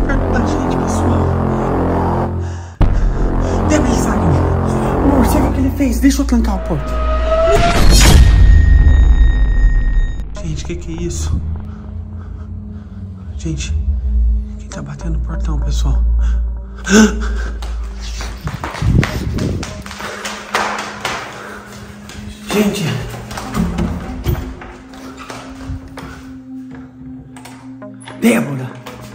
perto da gente, pessoal. Débora, ele saiu. Amor, sabe o que ele fez? Deixa eu trancar a porta. Gente, que é isso? Gente, quem tá batendo no portão, pessoal? Gente. Débora.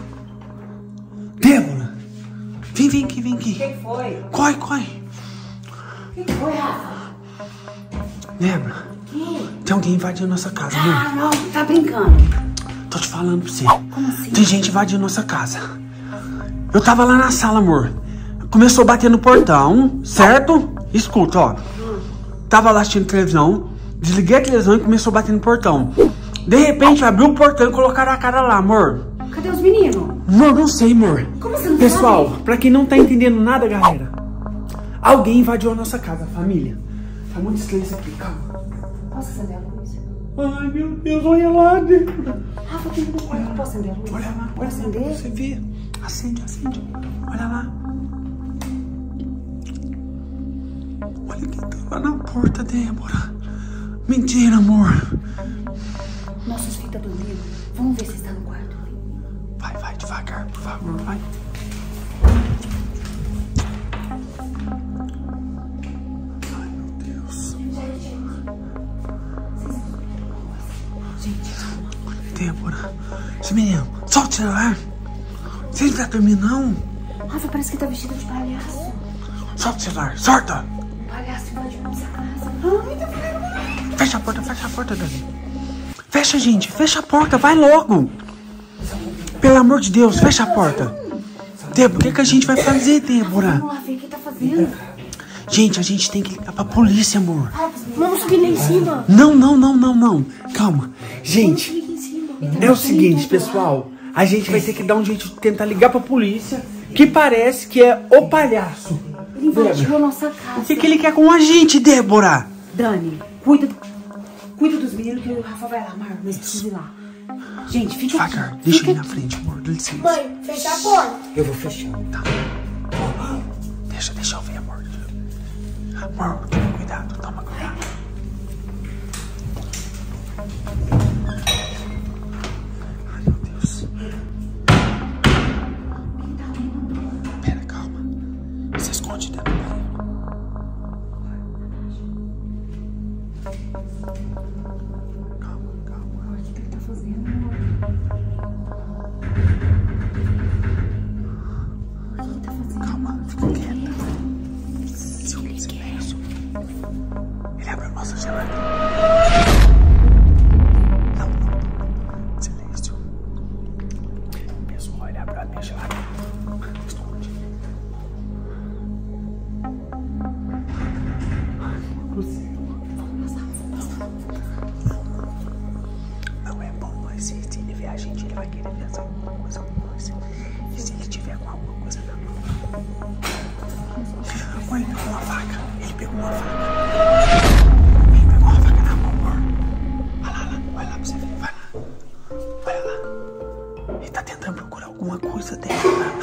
Débora. Vem aqui. O que foi? Corre. O que foi, Rafa? Débora. Tem alguém invadindo nossa casa, né? Ah, não, tá brincando. Tô te falando pra você. Como assim? Tem gente invadindo nossa casa. Eu tava lá na sala, amor. Começou a bater no portão, certo? Escuta, ó. Tava lá assistindo televisão. Desliguei a televisão e começou a bater no portão. De repente, abriu o portão e colocaram a cara lá, amor. Cadê os meninos? Amor, não sei, amor. Como você não Pessoal, sabe? pra quem não tá entendendo nada, galera. Alguém invadiu a nossa casa, família. Tá muito estranho isso aqui, calma. Posso acender a luz? Ai, meu Deus, olha lá, Débora. Rafa, tem que posso acender a luz? Olha lá, Pode acender? Você vê. Acende. Olha lá. Olha quem tá lá na porta, Débora. Mentira, amor. Nossos filhos estão dormindo. Vamos ver se está no quarto. Vai devagar, por favor, vai. Ai, meu Deus. Gente, Débora. Esse menino, solta o celular. Você não vai dormir, não? Rafa, parece que tá vestido de palhaço. Solta o celular, solta. Um palhaço invadiu nossa casa. Ai, tá ficando. Fecha a porta, Dani. Fecha, gente, fecha a porta, vai logo. Pelo amor de Deus, fecha a porta. Débora, o que a gente vai fazer, Débora? Vamos lá ver o que tá fazendo. Gente, a gente tem que ligar pra polícia, amor. Vamos subir lá em cima. Não. Calma. Gente, Subir aqui em cima. é o seguinte, pessoal. A gente vai ter que dar um jeito de tentar ligar pra polícia, que parece que é o palhaço. Ele invadiu a nossa casa. O que ele quer com a gente, Débora? Dani, cuida dos meninos que o Rafa vai lá, Mar. Nós precisamos ir lá. Gente, fica Devagar, aqui. deixa Fica ele na aqui. frente, amor. Dá licença. Mãe, fecha a porta. Eu vou fechar, tá? Deixa eu ver, amor. Amor, toma cuidado. Ai, meu Deus. Pera, calma. Se esconde dentro do banheiro. Calma. O que ele tá fazendo, amor? O que ele tá fazendo? Calma, fica quieta. Silêncio. Ele abriu o nosso geladeira. Não. Silêncio. Pessoal, ele abriu a minha geladeira. Esconde. Ai, não é possível. Não é bom, mas se ele ver a gente, ele vai querer pensar alguma coisa com nós. E se ele tiver com alguma coisa na mão? Olha, ele pegou uma faca. Ele pegou uma faca na mão, amor. Olha lá pra você ver. Vai lá. Olha lá. Ele tá tentando procurar alguma coisa dela.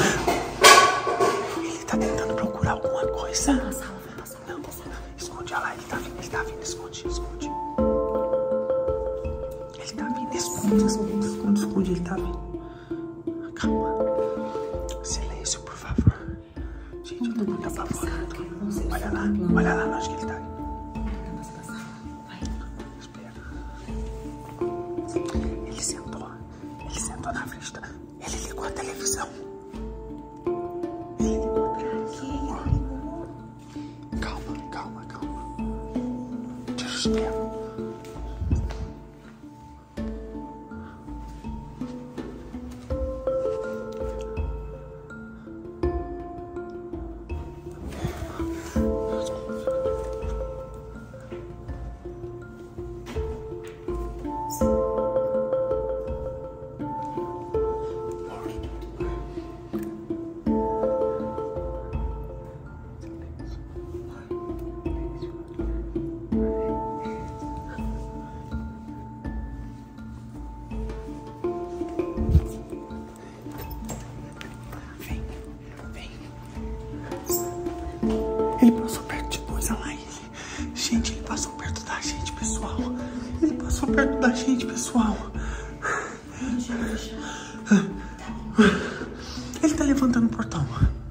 Ele tá tentando procurar alguma coisa. Vai passar. Não, esconde. Olha lá, ele tá vindo. Esconde. Ele tá vindo, esconde. Ele tá vindo. Calma. Silêncio, por favor. Gente, eu tô muito apavorado. Olha lá, onde que ele tá. Espera. Ele sentou na frente da... Ele ligou a televisão. Calma. Deixa eu esperar. gente, pessoal. Deixa eu deixar. Ele tá levantando o portão.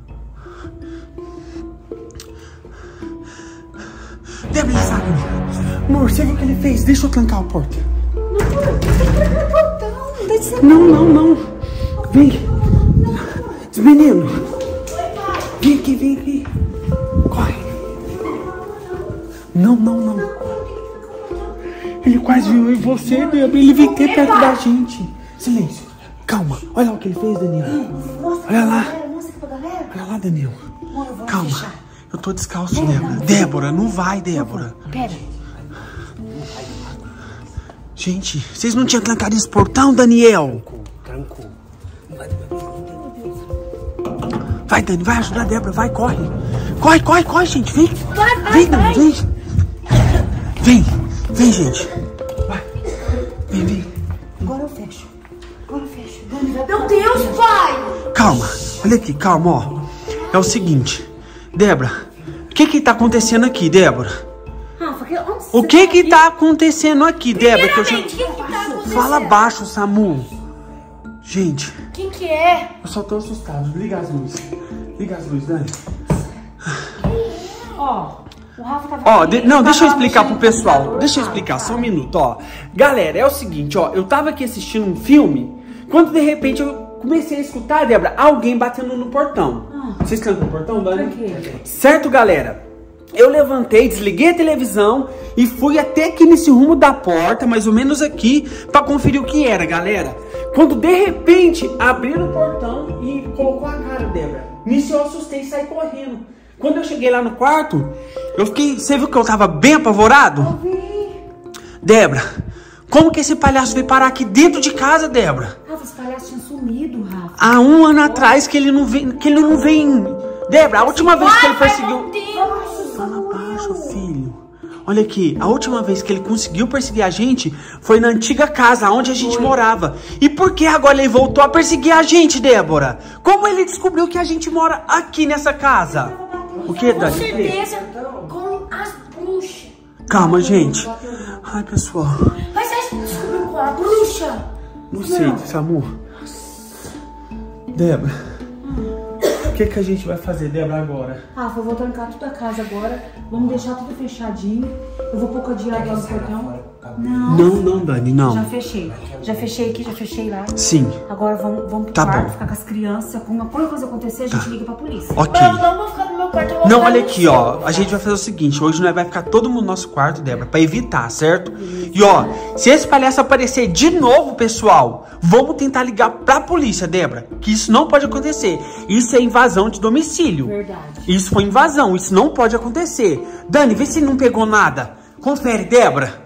Débora, ele sabe. Amor, você viu o que ele fez? Deixa eu trancar a porta. Não. Vem. Menino. Vem aqui. Corre. Não. Ele quase viu eu e você, Débora. Ele veio ter perto da gente. Silêncio. Calma. Olha lá o que ele fez, Daniel. Olha lá. Olha lá, Daniel. Calma. Eu tô descalço, Débora. Débora, não vai, Débora. Pera. Gente, vocês não tinham trancado esse portão, Daniel? Trancou. Vai, Dani, vai ajudar a Débora, vai, corre. Corre, gente, vem. Vem, Dani, vem, gente. Vai, vem. Agora eu fecho. Dani, meu Deus, pai! Calma, olha aqui, calma, ó. É o seguinte, Débora, o que tá acontecendo aqui, Débora? Rafa, O que tá acontecendo aqui, Débora? Que eu já... O que tá acontecendo? Fala baixo, Samu. Gente, Quem que é? eu só tô assustado. Liga as luzes, Dani. Ó, o Rafa tava Ó, aqui, não, deixa eu tava explicar pro mexendo no pessoal. computador, Deixa eu Rafa. explicar, só um minuto, ó. Galera, é o seguinte, ó. Eu tava aqui assistindo um filme, quando de repente eu comecei a escutar, Débora, alguém batendo no portão. Vocês trancam o portão, Dani? Tranquilo. Certo, galera? Eu levantei, desliguei a televisão e fui até aqui nesse rumo da porta, mais ou menos aqui, pra conferir o que era, galera. Quando de repente abriram o portão e colocou a cara, Débora. Nisso eu assustei e saí correndo. Quando eu cheguei lá no quarto, eu fiquei... Você viu que eu tava bem apavorado? Eu vi. Débora, como que esse palhaço veio parar aqui dentro de casa, Débora? Rafa, esse palhaço tinha sumido, Rafa. Há um ano atrás que ele não vem... Débora, a última vez que ele perseguiu... Fala baixo, filho. Olha aqui, a última vez que ele conseguiu perseguir a gente foi na antiga casa onde a gente morava. E por que agora ele voltou a perseguir a gente, Débora? Como ele descobriu que a gente mora aqui nessa casa? O que, Dani? Com certeza, com as bruxas. Calma, gente. Ai, pessoal. Mas você descobriu com a bruxa? Não sei, Samu. Débora. O que a gente vai fazer, Débora, agora? Rafa, eu vou trancar toda a casa agora. Vamos deixar tudo fechadinho. Eu vou pôr cadeado lá no portão. Não, Dani, não. Já fechei. Já fechei aqui, já fechei lá. Sim. Agora vamos pro Tá quarto, bom. ficar com as crianças. Alguma coisa acontecer, a gente liga pra polícia. Ok. Eu não vou ficar no meu quarto, eu vou Não, ficar olha no aqui, seu. ó. A gente vai fazer o seguinte. Hoje nós vai ficar todo mundo no nosso quarto, Débora, pra evitar, certo? E ó, se esse palhaço aparecer de novo, pessoal, vamos tentar ligar pra polícia, Débora. Que isso não pode acontecer. Isso é invasão de domicílio. Verdade. Isso foi invasão. Isso não pode acontecer. Dani, vê se ele não pegou nada. Confere, Débora.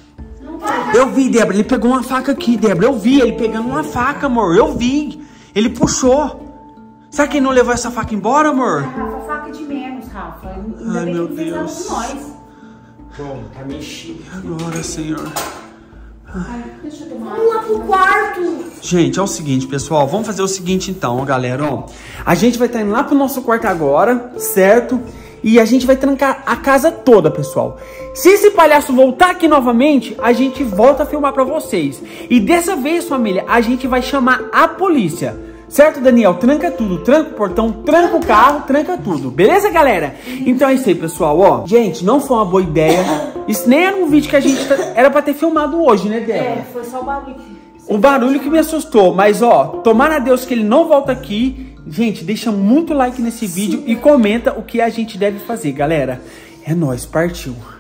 Eu vi, Débora. Ele pegou uma faca aqui, Débora. Eu vi ele pegando uma faca, amor. Eu vi. Ele puxou. Será que ele não levou essa faca embora, amor? Rafa, faca de menos, Rafa. Ainda Ai, bem meu que ele fez nada Deus. com nós. Bom, tá mexido. Agora, Senhor. Deixa eu tomar. Vamos lá pro quarto. Gente, é o seguinte, pessoal. Vamos fazer o seguinte, então, ó, galera. Ó. A gente vai estar indo lá pro nosso quarto agora, certo? E a gente vai trancar a casa toda, pessoal. Se esse palhaço voltar aqui novamente, a gente volta a filmar pra vocês. E dessa vez, família, a gente vai chamar a polícia. Certo, Daniel? Tranca tudo. Tranca o portão, tranca o carro, tranca tudo. Beleza, galera? Então é isso aí, pessoal. Ó, gente, não foi uma boa ideia. Isso nem era um vídeo que a gente era pra ter filmado hoje, né, Débora? É, foi só o barulho. O barulho que me assustou, mas ó, tomara a Deus que ele não volta aqui. Gente, deixa muito like nesse vídeo e comenta o que a gente deve fazer, galera. É nóis, partiu.